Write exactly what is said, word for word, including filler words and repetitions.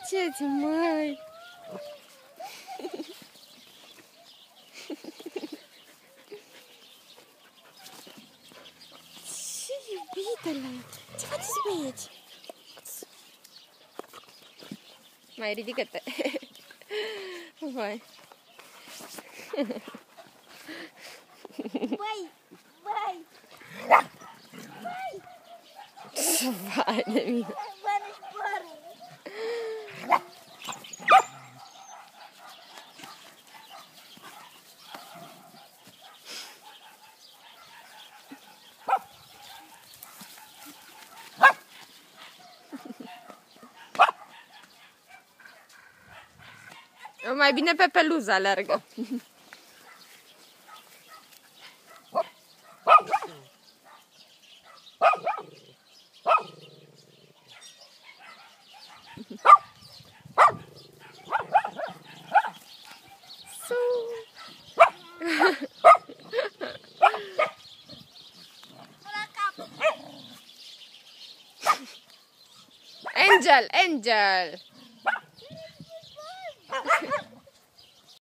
Ce-ți, măi? Ce iubitele? Ce faceți pe aici? Mai ridică-te. Vai. Băi, băi. Vai de mine. Mănânci părul. Mai bine pe peluză alergă. Angel, Angel.